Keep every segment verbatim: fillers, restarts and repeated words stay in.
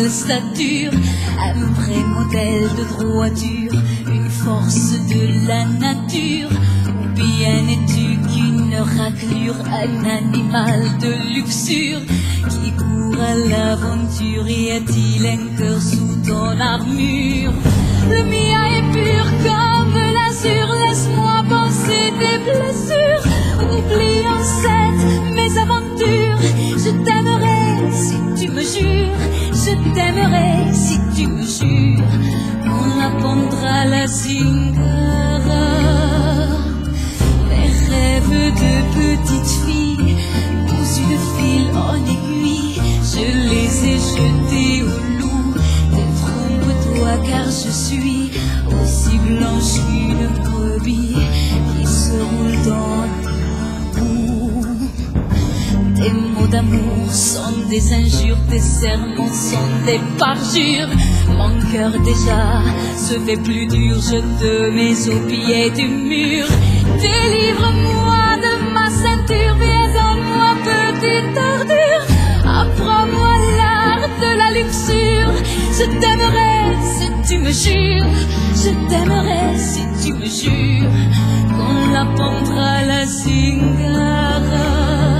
belle stature, un vrai modèle de droiture, une force de la nature. Ou bien es-tu qu'une raclure, un animal de luxure qui court à l'aventure? Y a-t-il un cœur sous ton armure? Le mien est pur comme l'azur, laisse-moi penser tes blessures. En oubliant cette mésaventures, je t'aimerai si tu me jures, je t'aimerai si tu me jures qu'on la pondra la zingara. Mes rêves de petite fille, cousus de fil en aiguille, je les ai jetés au loup. Détrompe-toi car je suis aussi blanche qu'une brebis qui se roule dans ta boue. Tes mots d'amour sont des injures, tes serments sont des parjures. Mon cœur déjà se fait plus dur, je te mets au pied du mur. Délivre-moi de ma ceinture, viens donne-moi petite ordure. Apprends-moi l'art de la luxure, je t'aimerai si tu me jures, je t'aimerai si tu me jures qu'on la pondra la zingara.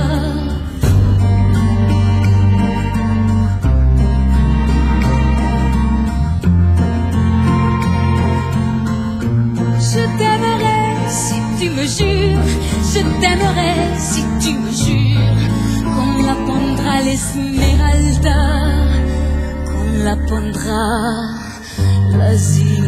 Je t'aimerai si tu me jures, je t'aimerai si tu me jures qu'on la pondra l'esmeralda, qu'on la pondra la zingara.